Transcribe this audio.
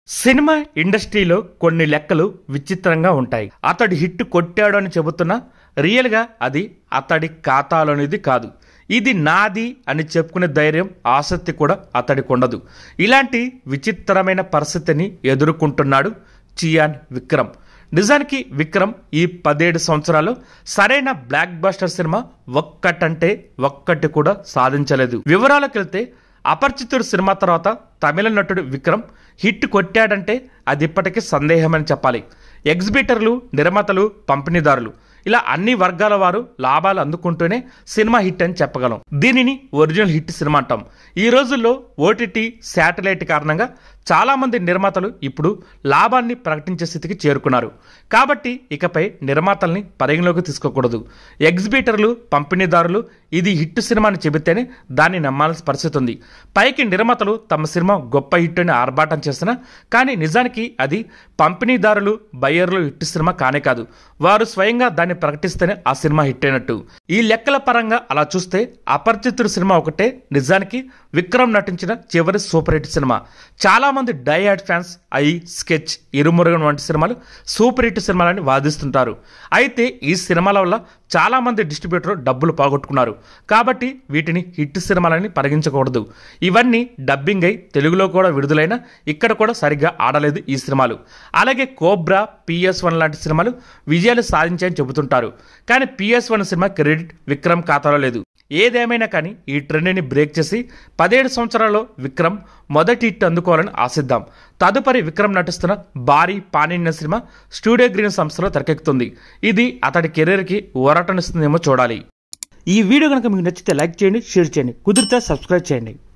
Cinema ఇండస్ట్రీలో కొన్ని లెక్కలు విచిత్రంగా ఉంటాయి. అతడు హిట్ కొట్టాడు అని చెబుతున్నా రియల్గా అది అతడి ఖాతాలోనిది కాదు. ఇది నాది అని చెప్పుకునే ధైర్యం, ఆసక్తి కూడా అతడికి ఉండదు. ఇలాంటి విచిత్రమైన పరిస్థితిని ఎదుర్కొంటున్నాడు చియాన్ విక్రమ్. నిజానికి విక్రమ్ ఈ 17 సంవత్సరాలు సరైన బ్లాక్ బస్టర్ సినిమా ఒక్కటంటే ఒక్కటి కూడా సాధించలేదు. వివరాలకు వెళ్తే, అపరిచితుడు సినిమా తర్వాత తమిళ నటుడు విక్రమ్ హిట్ కొట్టాడంటే అది ఇప్పటికీ సందేహమని చెప్పాలి. ఎగ్జిబిటర్లు, నిర్మాతలు, పంపిణీదారులు ఇలా అన్ని వర్గాల వారు లాభాలు అందుకుంటూనే సినిమా హిట్ అని చెప్పగలం. దీనిని ఒరిజినల్ హిట్ సినిమా అంటాం. ఈ రోజుల్లో ఓటీటీ, శాటిలైట్ కారణంగా చాలా మంది నిర్మాతలు ఇప్పుడు లాభాన్ని ప్రకటించే స్థితికి చేరుకున్నారు. కాబట్టి ఇకపై నిర్మాతల్ని పరిగణలోకి తీసుకోకూడదు. ఎగ్జిబిటర్లు, పంపిణీదారులు ఇది హిట్ సినిమా అని చెబితేనే దాన్ని నమ్మాల్సిన పరిస్థితి ఉంది. పైకి నిర్మాతలు తమ సినిమా గొప్ప హిట్ అని ఆర్భాటం చేసినా కానీ నిజానికి అది పంపిణీదారులు, బయ్యర్లు హిట్ సినిమా కానే కాదు. వారు స్వయంగా దాన్ని ప్రకటిస్తేనే ఆ సినిమా హిట్ అయినట్టు. ఈ లెక్కల పరంగా అలా చూస్తే అపరిచితుడు సినిమా ఒకటే నిజానికి విక్రమ్ నటించిన చివరి సూపర్ హిట్ సినిమా. చాలా మంది die hard fans sketch, Irumugan వంటి సినిమాలు సూపర్ హిట్ సినిమాలని వాదిస్తుంటారు. అయితే ఈ సినిమాల వల్ల చాలా మంది డిస్ట్రిబ్యూటర్ డబ్బులు పోగొట్టుకున్నారు. కాబట్టి వీటిని హిట్ సినిమాలని పరిగణించకూడదు. ఇవన్నీ డబ్బింగ్ అయి తెలుగులో కూడా విడుదలైన ఇక్కడ కూడా సరిగ్గా ఆడలేదు ఈ సినిమాలు. అలాగే కోబ్రా, PS1 లాంటి సినిమాలు విజయాలు సాధించాయని చెబుతుంటారు. కానీ PS1 సినిమా క్రెడిట్ విక్రమ్ ఖాతాలో లేదు. ఏదేమైనా కానీ ఈ ట్రెండ్ని బ్రేక్ చేసి 17 సంవత్సరాల్లో విక్రమ్ మొదటి హిట్ అందుకోవాలని ఆశిద్దాం. తదుపరి విక్రమ్ నటిస్తున్న భారీ పానిన్న సినిమా స్టూడియో గ్రీన్ సంస్థలో తెరకెక్కుతుంది. ఇది అతడి కెరీర్కి ఊరటనిస్తుందేమో చూడాలి. ఈ వీడియో కనుక మీకు నచ్చితే లైక్ చేయండి, షేర్ చేయండి, కుదిరితే సబ్స్క్రైబ్ చేయండి.